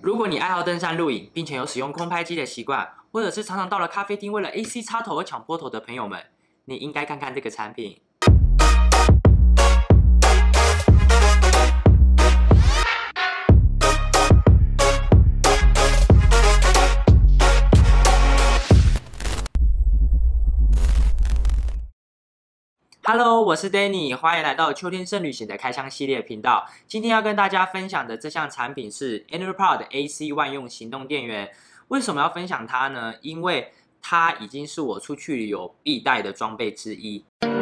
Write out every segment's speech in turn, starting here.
如果你爱好登山露营，并且有使用空拍机的习惯，或者是常常到了咖啡厅为了 AC 插头而抢波头的朋友们，你应该看看这个产品。Hello， 我是 Danny， 欢迎来到秋天圣旅行的开箱系列频道。今天要跟大家分享的这项产品是 Enerpod AC 万用行动电源。为什么要分享它呢？因为它已经是我出去旅游必带的装备之一。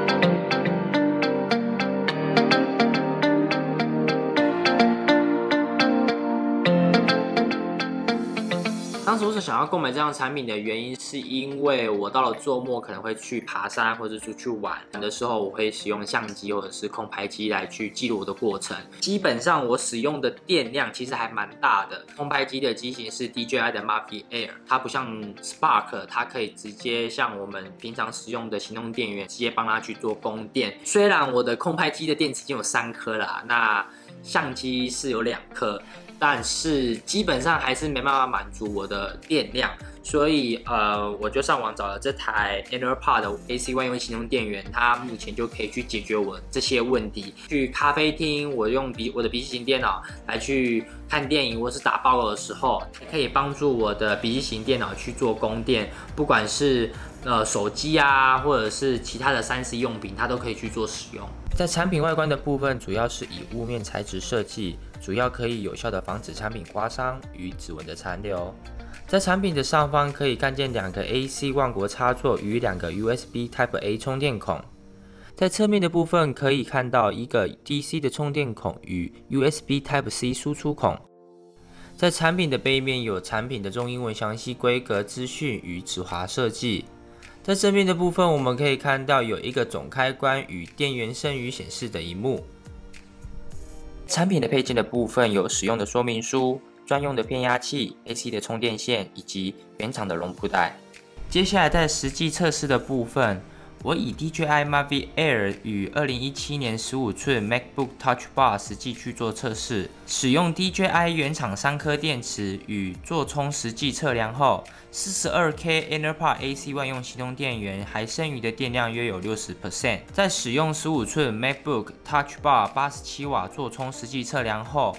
当时我想要购买这样产品的原因，是因为我到了周末可能会去爬山或者出去玩的时候，我会使用相机或者是空拍机来去记录我的过程。基本上我使用的电量其实还蛮大的。空拍机的机型是 DJI 的 Mavic Air， 它不像 Spark， 它可以直接像我们平常使用的行动电源直接帮它去做供电。虽然我的空拍机的电池已经有3颗了，那相机是有2颗。但是基本上还是没办法满足我的电量，所以我就上网找了这台 Enerpod 的 AC 万用行动电源，它目前就可以去解决我这些问题。去咖啡厅，我用我的笔记型电脑来去看电影或是打报告的时候，可以帮助我的笔记型电脑去做供电，不管是手机啊，或者是其他的3C 用品，它都可以去做使用。 在产品外观的部分，主要是以雾面材质设计，主要可以有效的防止产品刮伤与指纹的残留。在产品的上方可以看见2个 AC 万国插座与2个 USB Type A 充电孔。在侧面的部分可以看到一个 DC 的充电孔与 USB Type C 输出孔。在产品的背面有产品的中英文详细规格资讯与指滑设计。在正面的部分，我们可以看到有一个总开关与电源剩余显示的萤幕。产品的配件的部分有使用的说明书、专用的变压器、AC 的充电线以及原厂的绒布袋。接下来在实际测试的部分，我以 DJI Mavic Air 与2017年15寸 MacBook Touch Bar 实际去做测试，使用 DJI 原厂3颗电池与座充实际测量后 ，42K Enerpod AC 万用行动电源还剩余的电量约有 60%。在使用15寸 MacBook Touch Bar 87瓦座充实际测量后，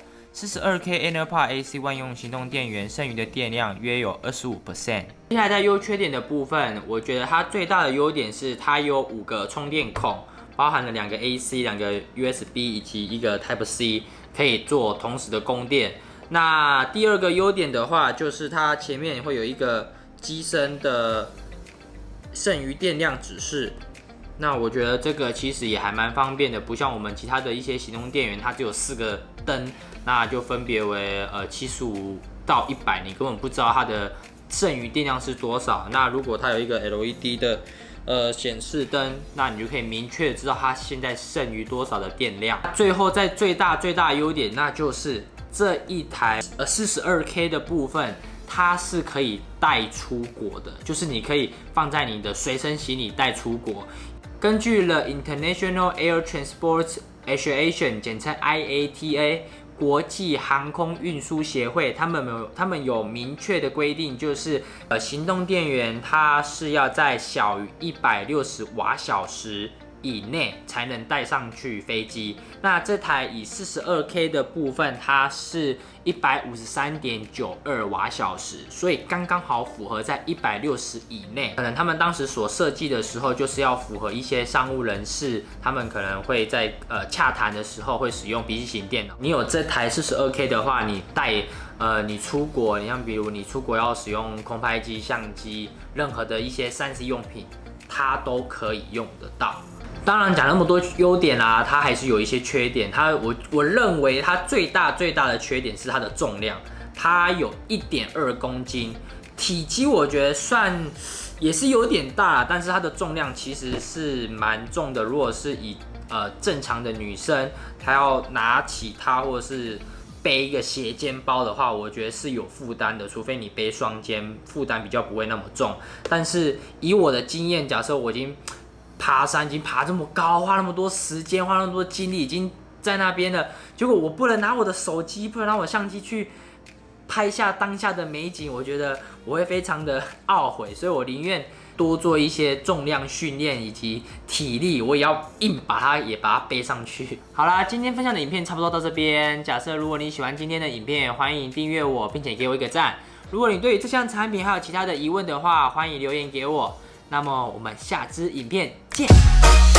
42K Enerpod AC 万用行动电源剩余的电量约有 25%。 接下来在优缺点的部分，我觉得它最大的优点是它有5个充电孔，包含了2个 AC、2个 USB 以及1个 Type C， 可以做同时的供电。那第2个优点的话，就是它前面会有一个机身的剩余电量指示。那我觉得这个其实也还蛮方便的，不像我们其他的一些行动电源，它只有4个灯，那就分别为75到100，你根本不知道它的剩余电量是多少。那如果它有一个 LED 的显示灯，那你就可以明确知道它现在剩余多少的电量。最后在最大的优点，那就是这一台42K 的部分，它是可以带出国的，就是你可以放在你的随身行李带出国。根据了 International Air Transport Association， 简称 IATA， 国际航空运输协会，他们有明确的规定，就是行动电源它是要在小于160瓦小时以内才能带上去飞机。那这台以 42K 的部分，它是 153.92瓦小时，所以刚刚好符合在160以内。可能他们当时所设计的时候，就是要符合一些商务人士，他们可能会在洽谈的时候会使用笔记型电脑。你有这台 42K 的话，你带你出国，你像比如你出国要使用空拍机、相机，任何的一些3C 用品，它都可以用得到。当然讲那么多优点啊，它还是有一些缺点。我认为它最大的缺点是它的重量，它有1.2公斤，体积我觉得算也是有点大，但是它的重量其实是蛮重的。如果是以正常的女生，她要拿起它或者是背一个斜肩包的话，我觉得是有负担的，除非你背双肩，负担比较不会那么重。但是以我的经验，假设我已经爬山已经爬这么高，花那么多时间，花那么多精力，已经在那边了。结果我不能拿我的手机，不能拿我相机去拍下当下的美景，我觉得我会非常的懊悔，所以我宁愿多做一些重量训练以及体力，我也要硬把它背上去。好啦，今天分享的影片差不多到这边。假设如果你喜欢今天的影片，欢迎订阅我，并且给我一个赞。如果你对于这项产品还有其他的疑问的话，欢迎留言给我。那么我们下支影片见。